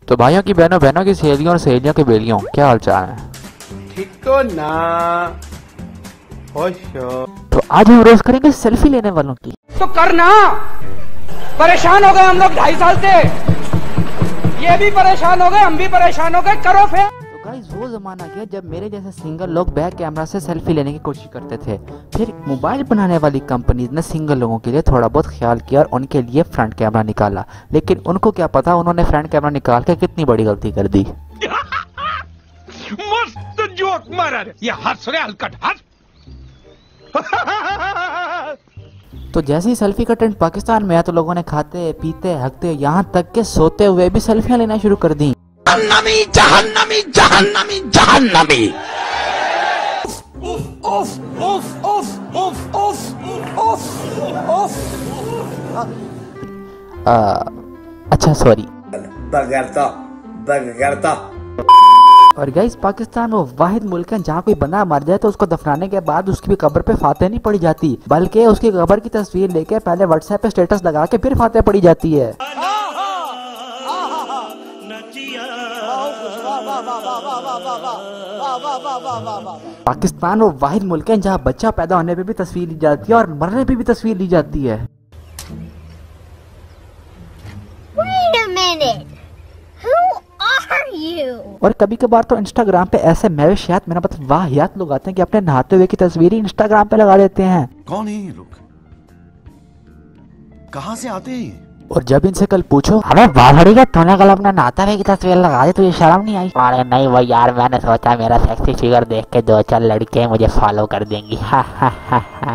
तो भाइयों की बहनों, बहनों की सहेलियों और सहेलियों के बेलियों, क्या हाल चाल है? ठीक तो ना खुश हो। तो आज हम रोज करेंगे सेल्फी लेने वालों की। तो करना, परेशान हो गए हम लोग 2.5 साल से, ये भी परेशान हो गए, हम भी परेशान हो गए, करो फिर। तो गाइस वो जमाना गया जब मेरे जैसे सिंगल लोग बैक कैमरा से सेल्फी लेने की कोशिश करते थे। फिर मोबाइल बनाने वाली कंपनीज ने सिंगल लोगों के लिए थोड़ा बहुत ख्याल किया और उनके लिए फ्रंट कैमरा निकाला, लेकिन उनको क्या पता उन्होंने फ्रंट कैमरा निकाल के कितनी बड़ी गलती कर दी। मस्त जोक मारा रे, ये हंस रे हलकट हंस। तो जैसे ही सेल्फी का ट्रेंड पाकिस्तान में आया तो लोगों ने खाते पीते हकते यहाँ तक के सोते हुए भी सेल्फियां लेना शुरू कर दी। जहन्नमी जहन्नमी जहन्नमी जहन्नमी। अच्छा सॉरी। बगैरता। और गाइस पाकिस्तान वो वाहिद मुल्क है जहाँ कोई बंदा मर जाए तो उसको दफनाने के बाद उसकी भी कब्र पे फातह नहीं पड़ी जाती, बल्कि उसकी कब्र की तस्वीर लेके पहले व्हाट्सएप पे स्टेटस लगा के फिर फातह पड़ी जाती है। पाकिस्तान वो वाहिद मुल्क है जहाँ बच्चा पैदा होने पे भी तस्वीर ली जाती है और मरने पे भी तस्वीर ली जाती है। Wait a minute. Who are you? और कभी कभार तो इंस्टाग्राम पे ऐसे मैविशात, मेरा मतलब वाहियात लोग आते हैं कि अपने नहाते हुए की तस्वीर ही इंस्टाग्राम पे लगा देते हैं। कौन है ये लोग? कहाँ से आते हैं? और जब इनसे कल पूछो, अबे बावड़ी का तूने कल अपना नहाता हुए की तस्वीर लगा दी, तुझे शर्म नहीं आई? अरे नहीं वो यार, मैंने सोचा मेरा सेक्सी फिगर देख के 2-4 लड़के मुझे फॉलो कर देंगी। हा हा हा हा।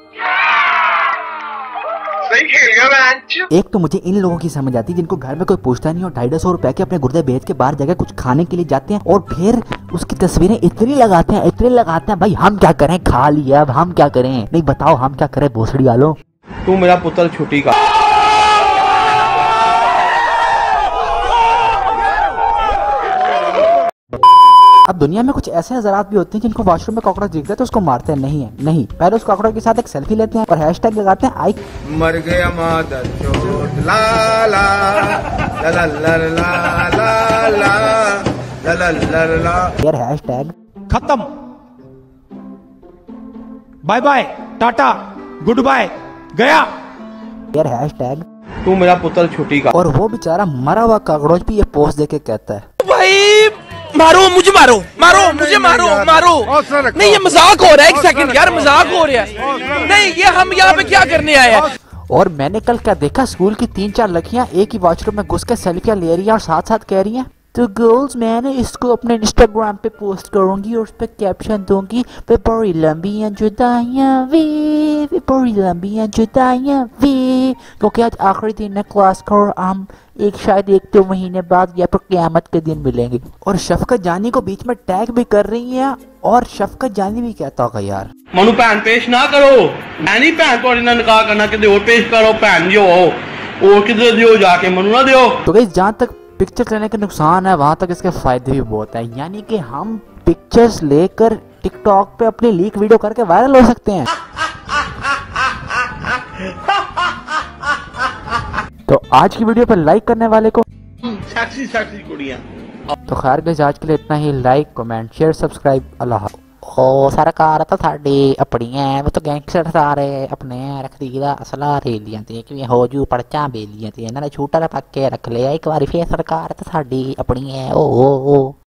एक तो मुझे इन लोगों की समझ आती है जिनको घर में कोई पूछता नहीं और 250 रुपए के अपने गुर्दे बेच के बाहर जाकर कुछ खाने के लिए जाते हैं और फिर उसकी तस्वीरें इतनी लगाते हैं भाई हम क्या करें, खा लिया अब हम क्या करें, नहीं बताओ हम क्या करें भोसड़ी वालों। तू मेरा पुत्र छुट्टी का। अब दुनिया में कुछ ऐसे हज़रात भी होते हैं जिनको वॉशरूम में कॉकरोच दिख गए तो उसको मारते हैं नहीं, पहले उस कॉकरोच के साथ एक सेल्फी लेते हैं और हैशटैग लगाते हैं आई मर गया मादर चोट ला ला ला ला ला ला ला ला ला ला। यार हैशटैग खत्म, bye bye tata good bye गया। यार हैशटैग तू मेरा पुत्र छुट्टी का। और वो बेचारा मरा हुआ कॉकरोच भी ये पोस्ट देके कहता है भाई मारो मुझे, मारो मुझे, मारो। नहीं ये मजाक हो रहा है, एक सेकंड यार, मजाक हो रहा है। नहीं ये हम यहाँ पे क्या करने आए हैं? और मैंने कल क्या देखा, स्कूल की 3-4 लड़कियां एक ही वॉशरूम में घुस के सेल्फियां ले रही हैं और साथ साथ कह रही हैं तो गर्ल्स मैंने इसको अपने इंस्टाग्राम पे पोस्ट करूंगी और उस पर कैप्शन दूंगी वे बड़ी लंबियां जुदाइयां वे बड़ी लंबियां जुदाइयां वे, क्योंकि आज आखिरी दिन है क्लास का और हम शायद 1-2 महीने बाद या फिर क़यामत के दिन मिलेंगे। और शफकत जानी को बीच में टैग भी कर रही है और शफकत जानी भी कहता होगा यार मनु भैन पेश ना करो, मैं नहीं भैन को निकाह करना, किसी और पेश करो भैन जो हो और किधर दियो जाके, मनु ना दियो। तो गाइस जहाँ तक पिक्चर लेने के नुकसान है वहाँ तक इसके फायदे भी बहुत है, यानी कि हम पिक्चर्स लेकर टिकटॉक पे अपनी लीक वीडियो करके वायरल हो सकते हैं। तो आज की वीडियो पर लाइक करने वाले को सेक्सी कुड़ियां। तो खैर गाइस आज के लिए इतना ही। लाइक कमेंट शेयर सब्सक्राइब अल्लाह हाफ़िज़। ओ सरकार तो साड़ी अपनी है, वो तो गैंगस्टर सारे अपने रख दी असला रेलियां ते कि हो जू पर्चा बेलियां ते इन्होंने छूटा पक्के रख लिया एक बार, फिर सरकार तो साड़ी अपनी है। ओ